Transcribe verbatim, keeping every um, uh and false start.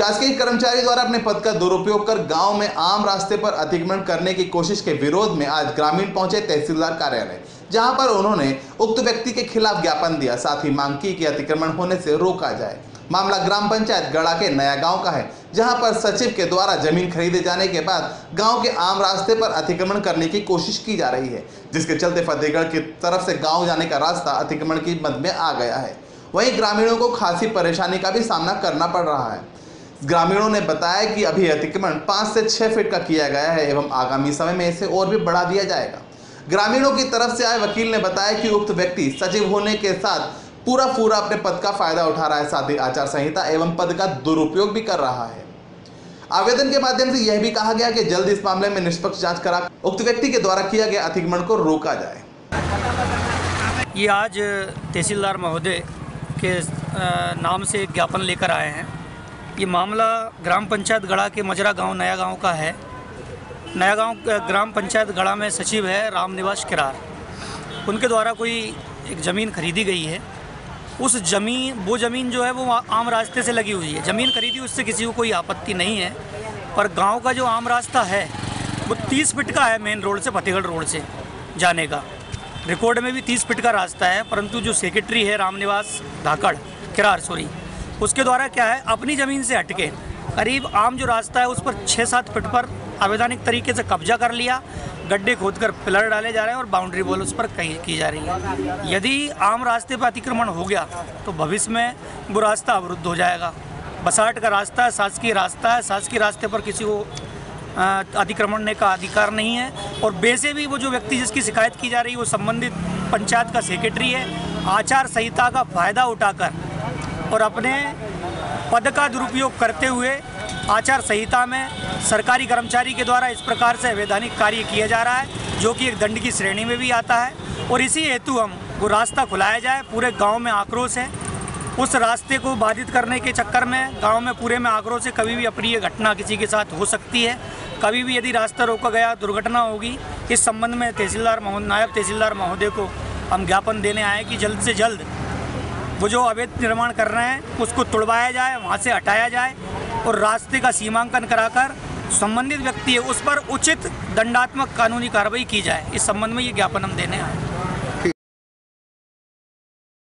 शासकीय कर्मचारी द्वारा अपने पद का दुरुपयोग कर गांव में आम रास्ते पर अतिक्रमण करने की कोशिश के विरोध में आज ग्रामीण पहुंचे तहसीलदार कार्यालय, जहां पर उन्होंने उक्त व्यक्ति के खिलाफ ज्ञापन दिया। साथ ही मांग की कि अतिक्रमण होने से रोका जाए। मामला ग्राम पंचायत गड़ा के नया गांव का है, जहां पर सचिव के द्वारा जमीन खरीदे जाने के बाद गांव के आम रास्ते पर अतिक्रमण करने की कोशिश की जा रही है, जिसके चलते फतेहगढ़ की तरफ से गांव जाने का रास्ता अतिक्रमण की मद में आ गया है। वहीं ग्रामीणों को खासी परेशानी का भी सामना करना पड़ रहा है। ग्रामीणों ने बताया कि अभी अतिक्रमण पाँच से छह फीट का किया गया है एवं आगामी समय में इसे और भी बढ़ा दिया जाएगा। ग्रामीणों की तरफ से आए वकील ने बताया कि उक्त व्यक्ति सचिव होने के साथ पूरा पूरा अपने पद का फायदा उठा रहा है, साथ ही आचार संहिता एवं पद का दुरुपयोग भी कर रहा है। आवेदन के माध्यम से यह भी कहा गया कि जल्द इस मामले में निष्पक्ष जांच करा उक्त व्यक्ति के द्वारा किया गया अतिक्रमण को रोका जाए। ये आज तहसीलदार महोदय के नाम से एक ज्ञापन लेकर आए हैं। ये मामला ग्राम पंचायत गड़ा के मजरा गांव नया गांव का है। नया गांव ग्राम पंचायत गड़ा में सचिव है रामनिवास किरार। उनके द्वारा कोई एक ज़मीन खरीदी गई है। उस ज़मीन वो ज़मीन जो है वो आम रास्ते से लगी हुई है। ज़मीन खरीदी, उससे किसी को कोई आपत्ति नहीं है, पर गांव का जो आम रास्ता है वो तीस फीट का है। मेन रोड से फतेहगढ़ रोड से जाने का रिकॉर्ड में भी तीस फीट का रास्ता है, परंतु जो सेक्रेटरी है रामनिवास धाकड़ किरार सॉरी उसके द्वारा क्या है, अपनी ज़मीन से हटके करीब आम जो रास्ता है उस पर छः सात फीट पर अवैधानिक तरीके से कब्जा कर लिया। गड्ढे खोदकर पिलर डाले जा रहे हैं और बाउंड्री वॉल उस पर कहीं की जा रही है। यदि आम रास्ते पर अतिक्रमण हो गया तो भविष्य में वो रास्ता अवरुद्ध हो जाएगा। बसाहट का रास्ता है, शासकीय रास्ता है। शासकीय रास्ते पर किसी को अतिक्रमण का अधिकार नहीं है। और वैसे भी वो जो व्यक्ति जिसकी शिकायत की जा रही है वो संबंधित पंचायत का सेक्रेटरी है। आचार संहिता का फ़ायदा उठाकर और अपने पद का दुरुपयोग करते हुए आचार संहिता में सरकारी कर्मचारी के द्वारा इस प्रकार से अवैधानिक कार्य किया जा रहा है, जो कि एक दंड की श्रेणी में भी आता है। और इसी हेतु हम वो रास्ता खुलाया जाए। पूरे गांव में आक्रोश है। उस रास्ते को बाधित करने के चक्कर में गांव में पूरे में आक्रोश है। कभी भी अप्रिय घटना किसी के साथ हो सकती है। कभी भी यदि रास्ता रोका गया दुर्घटना होगी। इस संबंध में तहसीलदार महोदय नायब तहसीलदार महोदय को हम ज्ञापन देने आए कि जल्द से जल्द वो जो अवैध निर्माण कर रहे हैं उसको तुड़वाया जाए, वहाँ से हटाया जाए और रास्ते का सीमांकन कराकर संबंधित व्यक्ति है उस पर उचित दंडात्मक कानूनी कार्रवाई की जाए। इस संबंध में ये ज्ञापन हम देने आए।